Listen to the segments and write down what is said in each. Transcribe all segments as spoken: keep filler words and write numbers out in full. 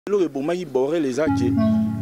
Le Bomai Boré les aké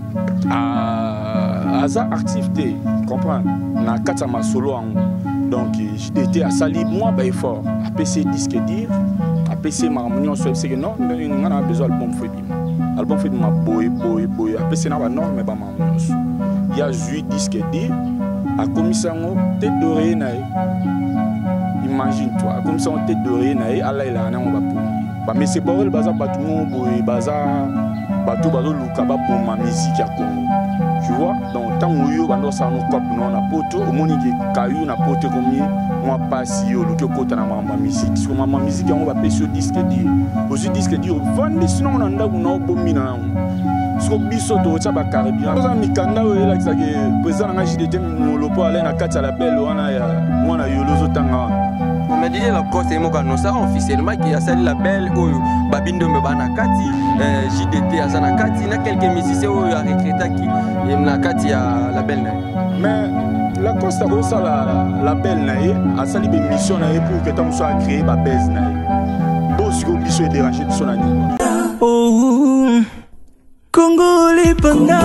à Aza activité, comprends? Na Katama solo en donc j'étais à Sali moi bah fort à P C disque dire à P C marmonion soit c'est que non on a besoin d'album fait bim album fait ma boy boy boy à P C na ba non mais ba marmonion il y a jui disque dire à commission tête dorée na imagine toi à commission tête dorée na Allah il a na on va pour bah mais c'est Boré le bazar batou boy bazar bateau bateau lukaba pour ma musique à Congo. Tu vois, donc tant que yo bando ça no cop non na poto au moni que caillou na poto comme moi passe yo le que côté na ma musique. Sur ma musique on va payer sur disque dit. Aussi disque dit vendre sinon on anda na bomina. Sur biso to cha ba caribia. Za mikanda we la que président na J D T molopo aller na kati la belle wana ya mwana yolozo tanga. On m'a dit la cause est mon ça officiellement qui a sali la belle ou Babindo me bana kati J D T a sana kati na quelques musiciens ou a recruté qui et na kati a la belle. Mais la cause a ça la la belle naïe a sali des missions naïe pour que tant soit créé ba base naïe. Boss ko biso est dérangé de son ami. Oh Congo les panda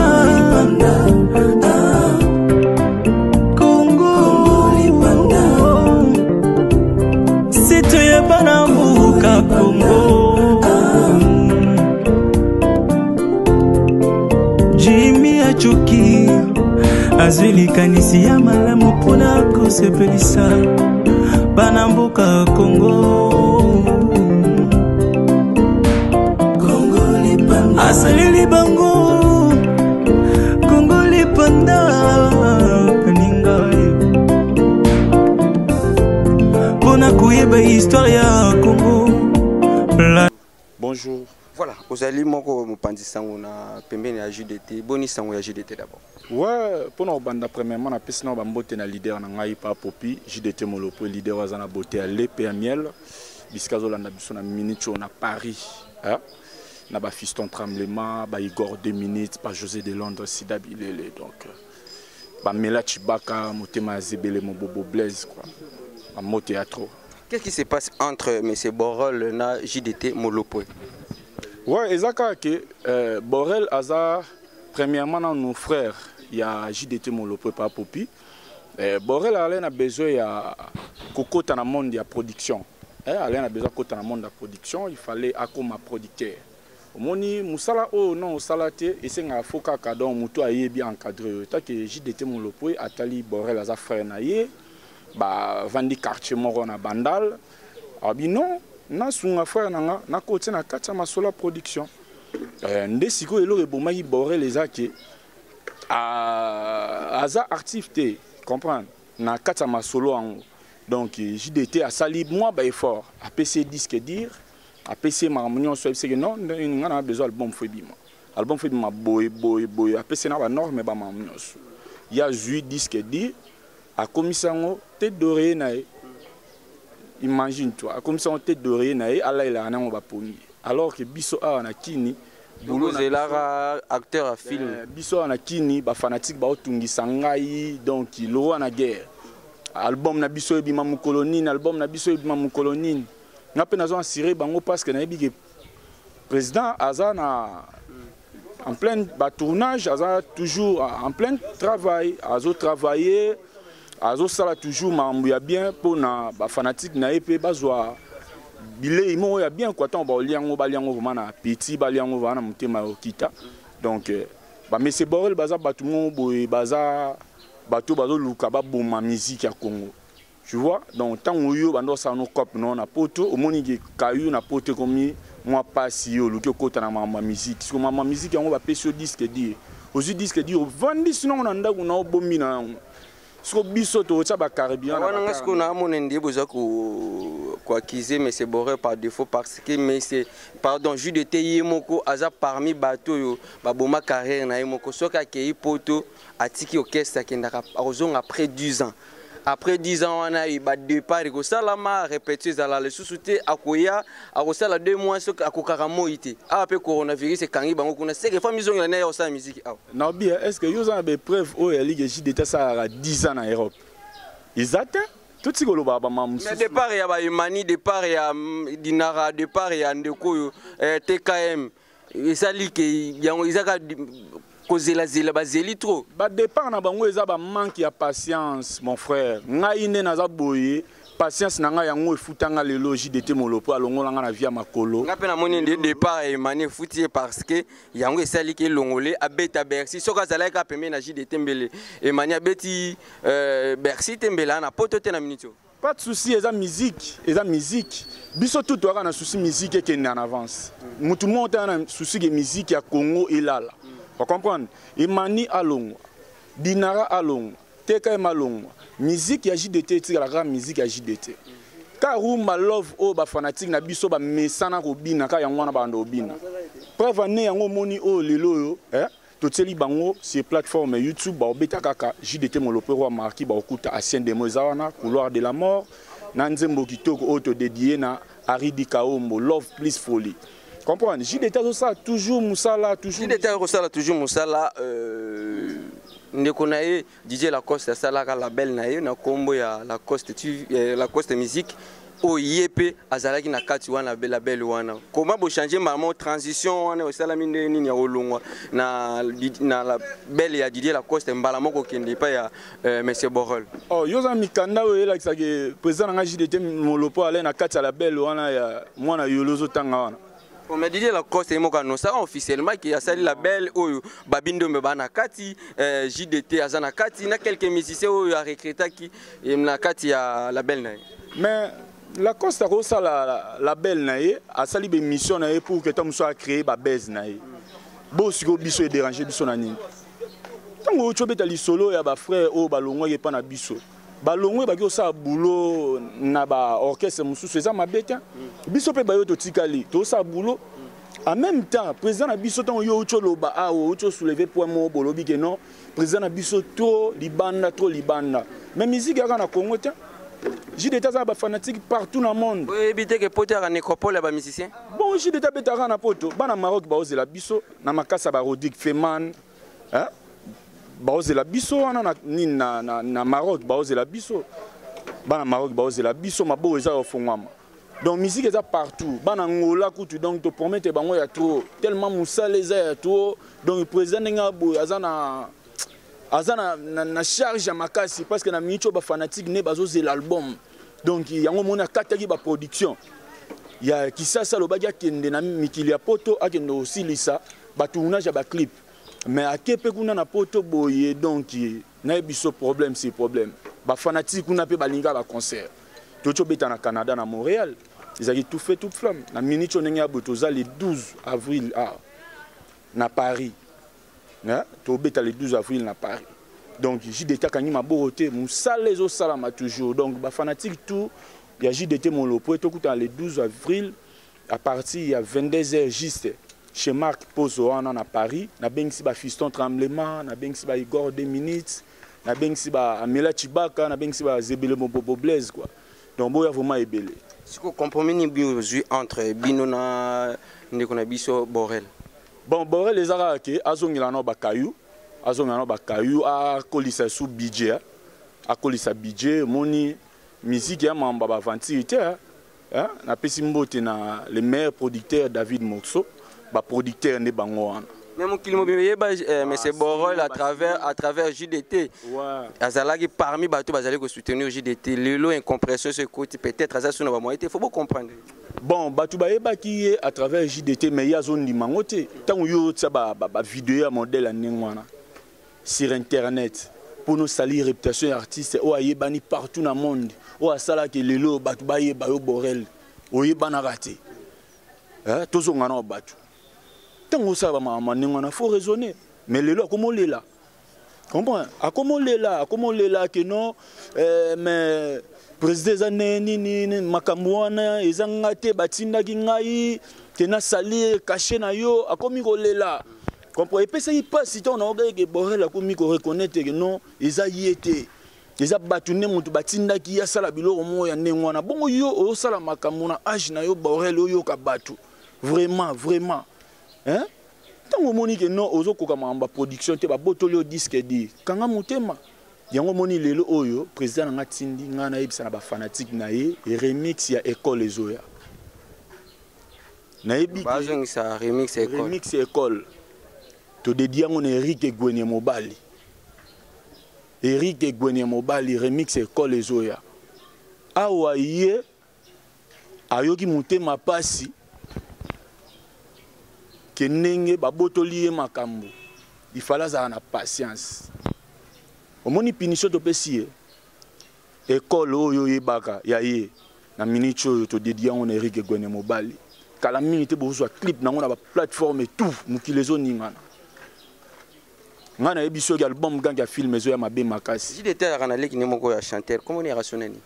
Banamuka Congo Jimmy Achuki Azuli kanisi ya malamu pona kosepelisa Banambuka Congo Congo lipanda Asali libango Congo lipanda Paninga Bonjour. Voilà, vous allez moko mopandi sango na pembeni ya J D T. Boni sango ya J D T d'abord. Ouais, pour nous banda premièrement na pesi na ba mbote na leader na ngai pa Popi, J D T molopo leader wa na beauté à l'épée à miel. Biskazo la na biso na minute na Paris, hein. Na ba fiston tremblement, ba Igor deux minutes, ba José de Londres Sida Bilele donc ba Mela Chibaka, motema Zebele mon bobo Blaise quoi. Ba mo théâtre. Qu'est-ce qui se passe entre M. Borel et J D T Molopo? Oui, exactement. Euh, Borel a premièrement nos frères, il y a J D T Molopo par Popi. Euh, Borel a besoin de côté dans le monde de la production. Il a besoin de côté dans le monde de la production, il fallait comme un producteur. Moni musala o non salate et c'est un foka kadon muto aye bien encadré. Tant que J D T Molopo a tali Borel a frère naie. Bah vandi quartier moro na bandal abi non na sunga frère nanga na côté na kata masola production euh ndesiko elo e bomai Boré les aké à aza activité comprendre na kata masolo en donc J D T a sali moi ba fort à P C disque dire à P C marmonion soit c'est que non on a besoin album fait bima album fait bima boy boy boy à P C na ba norme ba marmonion il y a jui disque dire à commission tête dorée naïe imagine toi à commission tête dorée naïe Allah il a un va poni alors que biso a na kini boulot zelara acteur à film biso a na kini ba fanatique ba otungi sangai donc lo na guerre album na biso ebima mu colonine album na biso ebima mu colonine na pe nazo assurer bango parce que na bi président azana en plein ba tournage aza toujours en plein travail azo travailler azo sala toujours mambu ya bien pour na ba fanatique na épée bazwa bilei mo ya bien quoi tant ba liango ba liango vraiment na petit ba liango vraiment na mutema okita donc ba monsieur Borel baza batu mo boy baza bato bazo luka ba bomba musique ya Congo tu vois donc tant yo bando sa no cop non na poto au moni ke caillou na poto comme moi passe yo le que kota na ma musique sur ma musique on va payer sur disque dit aussi disque dit vendre sinon on anda na bomina so biso to cha ba caribien na wana ngo na amone ndiye boza ko ko accuser mais c'est Borel par défaut parce que mais c'est pardon J D T yemoko aza parmi bato yo ba boma carrière na yemoko soka ke ipoto atiki orchestre kendaka ozonga après dix ans après dix ans on a eu ba départ ko salama répéter za la le sous-souté akoya akosala deux mois so akokaka moité après coronavirus et kangi bango kuna c'est que famille zonga na yo sa musique ah na bien est-ce que yo za be preuve o ya ligue J D T ça a dix ans en Europe ils attendent tout ce que le baba mamu mais départ ya ba Imani départ ya Dinara départ ya Ndeko T K M esali ke yango izaka kozela zela bazeli trop. Ba départ na bango eza ba manque ya patience mon frère. Ngai ne naza boye patience na ngai yango efutanga lelo J D T Molopo alongola nga na via makolo. Nga pe na moni de départ e mani futi parce que yango esali ke longolé abeta Bercy soka zala ka pembe na J D T mbele e mani abeti euh Bercy tembela na poto te na minute. Pas de souci, eza musique, eza musique. Biso tout toka na souci musique qui est en avance. Mutu monte na souci de musique ya Congo et là là. Vous comprenez? Imani alongo, Dinara alongo, Teka malongo. Musique ya J D T, c'est la grande musique ya J D T. Karu ma love o ba fanatique na biso ba mesana ko bina ka yango na ba ndo bina. Preuve ne yango moni o lelo yo, hein? Toteli bango sur plateforme YouTube ba obeta kaka J D T Molopo wa marki ba okuta ancien demo zawana couloir de la mort na nzembo kitoko auto dédié na Aridi Kaombo Love Please Folie. Comprendre J D T ça toujours musala toujours J D T ça toujours musala euh ndeko na ye D J Lacoste sala ka label na ye na kombo ya Lacoste tu Lacoste musique o yepe azalaki na kati wana bela belle wana comment bo changer maman transition wana osala mine nini ya olongwa na na la belle ya Didier Lacoste mbala moko kende pa ya monsieur Borel. Oh yoza mikanda we la kisake président nga J D T Molopo ale na kati ya la belle wana ya mwana yolozo tanga wana. On me dit Lacoste et moka no ça officiellement qui a sali la belle oyo babindo me bana kati J D T azana kati na quelques musiciens oyo a recruté qui na kati ya la belle na. Mais Lacoste a reçu la la belle naie a sali be mission naie pour que tom soit créé ba base naie. Bo siko biso e déranger biso na nini. Tango chobeta li solo ya ba frère o balongwa ye pa na biso. Balongwe ba ki osa boulot na ba orchestre mususu eza mabeta. Biso pe ba yo to tikali to sa boulot. En même temps, président na biso tango yo cholo ba a o cho soulever point mo bolobi ke non, président na biso trop libanda trop libanda. Mais musique ya na Congo ta J D T za ba fanatique partout dans le monde. Oui, éviter que pote à nécropole ba musicien. Bon, J D T betara na poto, ba na Maroc ba ozela biso, na makasa ba Rodik Feman, hein? Ba ozela biso wana na na na, na Maroc ba ozela biso. Ba na Maroc ba ozela biso mabo eza ofongwama. Donc musique eza partout. Ba na ngola kutu donc to promettre bango ya trop, tellement musala eza ya trop. Donc le président ngabo azana azana na, na charge ya makasi parce que na micho ba fanatique ne bazoze l'album. Donc yango mona kataki ba production. Ya kisasa lobaki akende na mikili ya poto akende aussi lisa ba tournage ba clip. Mais akepe kuna na poto boye donc na biso problème c'est problème. Ba fanatique kuna pe balinga ba concert. Toto beta na Canada na Montréal. Ils ont tout fait toute flamme. Na minute on a botoza le douze avril à na Paris. Hein? To beta le douze avril na Paris. Donc J D T kanyi maboroté musala les salama toujours. Donc ba fanatique tout il y a J D T Molopo to kuta le douze avril à partir il y a vingt-deux heures juste chez Marc Pozo à Paris, na bengsi ba Fiston Tremblement, na bengsi ba Igor deux minutes, na bengsi ba Amela Chibaka, na bengsi ba Zebele Mobobo Blaise quoi. Donc boya vraiment ebele. Ce que compromis ni bien aujourd'hui entre Bino na ndeko na biso Borel. Bon Borel les ara ke azongila no ba kayu, azongila no ba kayu a kolisa sous budget, a kolisa budget moni musique ya mamba ba ventilité hein, na pesi mbote na le meilleur producteur David Moxo, ba producteur ne bango wana. Même qu'il m'a bien mais c'est Borel à travers à travers J D T. Ouais. Azalaki parmi bateau bazali ko soutenir J D T. Lelo incompression ce côté peut-être ça sur moi il faut pas comprendre. Bon bateau ba yeba ki à travers J D T mais ya zone limangote. Tant yo tsa ba ba vidéo modèle nengwana sur internet pour nous salir réputation artiste o ayebani partout dans le monde. O asala ke lelo bateau ba yeba yo Borel. O yeba na raté. Hein tozonga na bateau. Il faut raisonner. Mais le lot, comment on est là? Comprends? À comment on est là? À comment on est là que non? Mais président Zaneni, Makamouana, Ezangate, Batinda Gingai, Tena Sali, caché na yo, à comment on est là? Comprends? Et puis ça y passe si on a regardé Borel, à comment on reconnaît que non, ils a y été. Ils a battu Nemutu Batinda qui a salabilo au moins Nengwana. Bon yo, au Salamakamuna, âge na yo, Borel, yo kabatu. Vraiment, vraiment. Hein? Tant que moni que non ozo koka mamba production te ba botolo disque di kanga mutema yango moni lelo oyo président nga tindi nga na yebisa na ba fanatique na ye remix ya école ezoya nayebi bazong sa remix école remix école to dédié on Eric Egwene Mobali Eric Egwene Mobali remix école ezoya awa ye ayoki motema pasi ke ndenge babotoli ye makambo il fallait avoir na patience omoni punition topesi ye école oyo yebaka ya ye na minute oyo to dédié on Eric Egwene Mobali kala minute bozwa clip nango na ba plateforme tout mukile zoningana ngana ebiso ya album gang ya film ezo ya mabe makasi J D T kana leki ne moko ya chanteur comment ni rationnel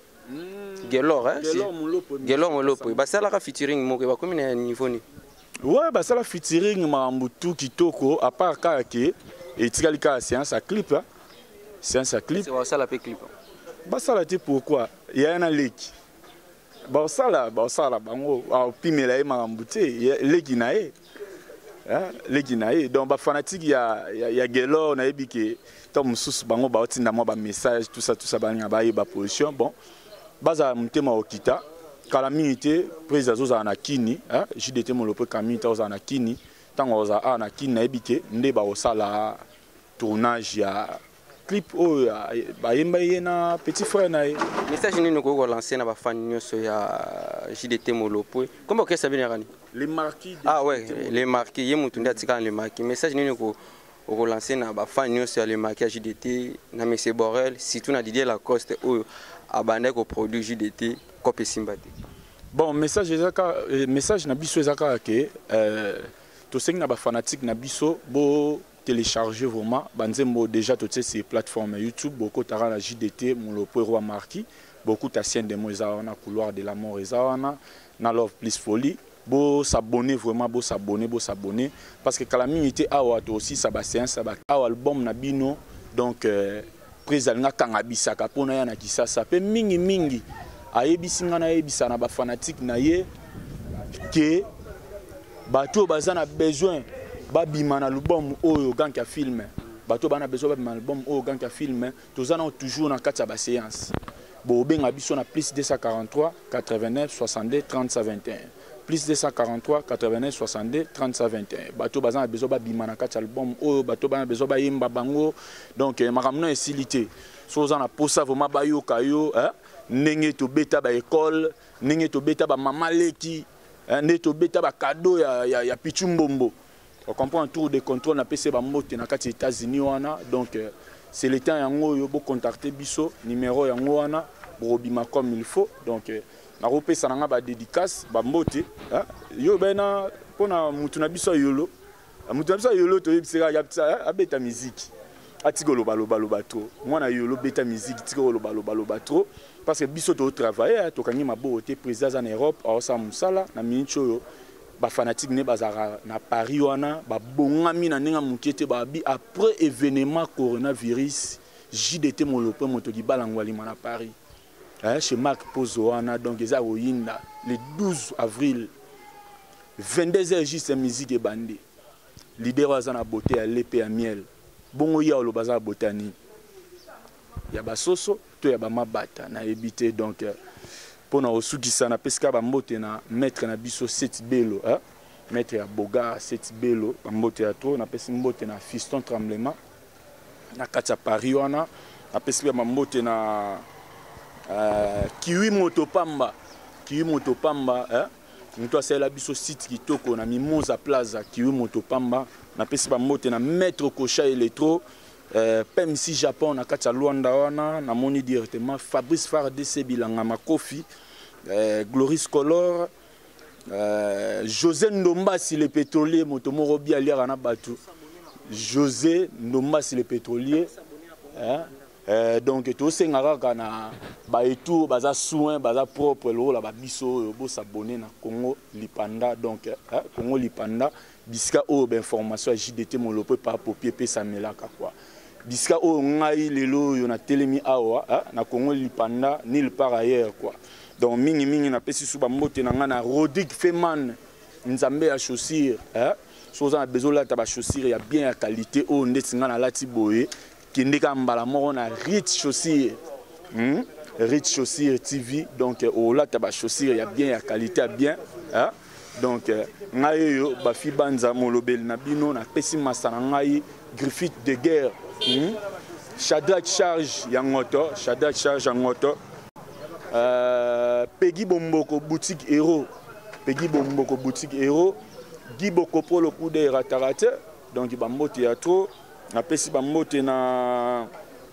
Gelor hein Gelor Molopo Gelor Molopo ba sala ka featuring moko ba combien ya niveau ni ouais ba sala featuring mambutu kitoko à part kake et tikali ka séance à clip hein séance à clip c'est ba sala pe clip ba sala te pourquoi il y a un leki ba sala ba sala bango a pimela e mambuté leki nae hein leki nae donc ba fanatique ya ya Gelor na ebike tom sous bango ba otinda mo ba message tout ça tout ça ba ba ba position bon baza mutema okita kala minute président zoza na kini hein J D T Molopo kamita oza na kini tango oza a na kini na ebike nde ba osala tournage ya clip o ba yemba yena petit frère na ye message nini ko ko lancer na ba fan nyonso ya J D T Molopo comment que ça vient rani les marquis ah ouais les marquis ye mutu nda tika les marquis message nini ko ko lancer na ba fan nyonso ya les marquis J D T na Monsieur Borel surtout na Didier Lacoste o abandé ko produit J D T copé simbati bon message ezaka message na biso ezaka ke euh to sengi na ba fanatique na biso bo télécharger vraiment banzembo déjà to ces plateformes YouTube beaucoup tara la J D T Molopo roi marquis beaucoup ta scène de moza na couloir de la mort ezana na love plus folie bo s'abonner vraiment bo s'abonner bo s'abonner parce que calamité awa to aussi ça ba séance ça ba album na bino donc euh, président kanga bisaka pona ya na kisasa pe mingi mingi ayebisinga na yebisa na ba fanatique na ye ke bato bazana besoin babima na album oyo gang ya film bato bana besoin babima album oyo gang ya film tozana toujours na kati ya ba séance bo benga biso na plus deux cent quarante-trois quatre-vingt-neuf soixante-deux trente-cinq vingt et un plus deux cent quarante-trois quatre-vingt-neuf soixante-deux trente-cinq vingt et un bato bazana besoin babima na kati ya album oyo bato bana besoin bayemba bango donc makamno esilité soza na posa vraiment bayoka yo hein ndenge to beta ba école ndenge to beta ba mama leki ndenge to beta ba cadeau ya ya, ya pichumbombo on comprend un tour de contrôle na P C ba mote na kati États-Unis wana donc euh, c'est le temps yango yo bo contacter biso numéro yango wana bobima comme il faut donc euh, na repesa nanga ba dédicace ba mote hein yo bena pona mutu na biso yolo mutu na biso yolo to yebiseka ya abeta musique atigolo balo balo bato mwana yolo beta musique tigolo balo balo bato parce que biso to travailler to kangi mabote président en Europe a sa musala na mincho ba fanatique ne bazara na Paris wana ba bongami na ninga mukete ba bi après événement coronavirus J D T Molopo moto di balangwali na Paris hein chez Marc Pozo wana donc eza oyinda le douze avril vingt-deux heures juste musique et bandé leader wazana beauté à l'épée à miel bongo ya lo baza botani ya basoso to ya ba mabata na ebité donc pona osukisa na peska ba mbote na maître na biso sept belo hein maître ya boga sept belo ba mbote ya to na pesi mbote na fiston tremblement na kati ya Paris wana na pesi ba mbote na euh kiwi motopamba kiwi motopamba hein muto asala biso site kitoko na Mimosa Plaza kiwi motopamba na pesi ba mbote na maître Kocha Electro euh P M C Japon na kati ya Luanda wana na moni directement Fabrice Fardc bilanga makofi euh Gloris Color euh José Ndombasi le pétrolier motomoro bia liara na batu José Ndombasi le pétrolier hein euh donc to sengaka kana ba etu baza soin baza propre lo la ba biso bo s'abonner na Congo Lipanda donc hein Congo Lipanda bisika o ba information J D T Molopo par papier pe samelaka quoi bisika o ngai lelo yo na telemi awa hein na Congo Lipanda nulle part ailleurs quoi donc mingi mingi na pesi suba mbote na ngana Rodrigue Feman nzambe ya chaussure hein chose a besoin là ta ba chaussure ya bien ya qualité o ndetinga na lati boye kindika mbala moko na Rich Chaussure hmm? Rich Chaussure T V donc au là ta ba chaussure ya bien ya qualité bien hein donc ngai yo ba fi banza molobeli na bino na pesi masana ngai Griffith de guerre hmm? Shadrach Charge ya ngoto Shadrach Charge ya ngoto euh, Peggy Bomboko boutique héros Peggy Bomboko boutique héros Guy Bokopro le coup de ratarate donc bambote ya trop na pesi bambote na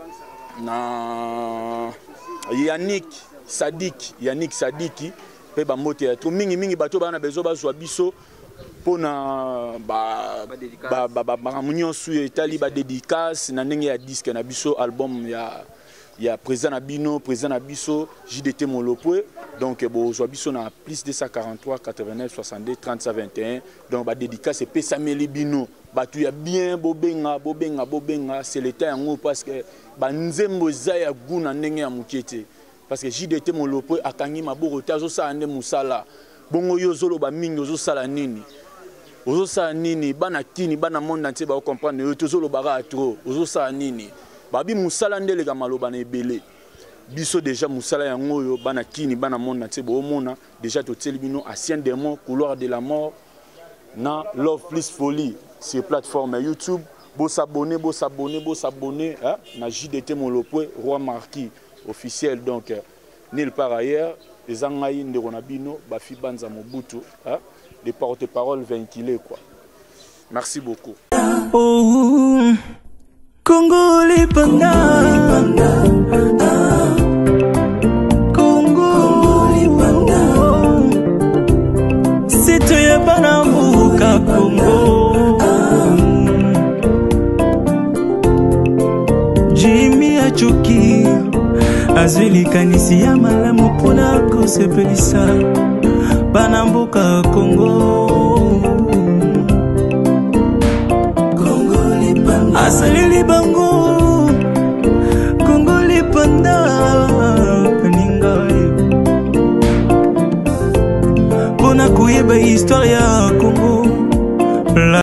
na Yannick Sadik Yannick Sadiki pe bambote ya trop mingi mingi bato bana bezo bazwa biso pona ba ba ba ba munyo su etali ba dédicace na ndenge ya disque na biso album ya ya président na bino président na biso J D T Molopwe donc bo zo biso na plus deux cent quarante-trois quatre-vingt-neuf soixante-deux trente vingt et un donc ba dédicace pe sameli bino batu ya bien bobenga bobenga bobenga c'est l'état yango parce que ba nzembo za ya guna ndenge ya mukete parce que J D T Molopwe akangi maboko tazo sa ande musala bongo yo zolo ba mingi zo sala nini ozo sa nini bana kini bana monde entier ba comprendre yo tozolo bara trop ozo sa nini babi musala ndele ka maloba na ebele biso déjà musala yango yo bana kini bana monde entier bo mona déjà to telibino ancien démon couloir de la mort na Love Plus Folie sur plateforme YouTube bo s'abonner bo s'abonner bo s'abonner hein na J D T Molopwe roi marquis officiel donc nulle part ailleurs les angaï nderonabino bafi banza mobutu hein des porte-parole vinculés quoi. Merci beaucoup. Oh, Congo les pandas, Congo les pandas, c'est toi Banambuka Congo. Jimmy Achuki, Azuli Kanisi Yamalamu Puna Kosepelisa. Banambuka Congo Congo les pandas Asalili bango Congo les pandas Peninga Bona kuyeba histoire ya Congo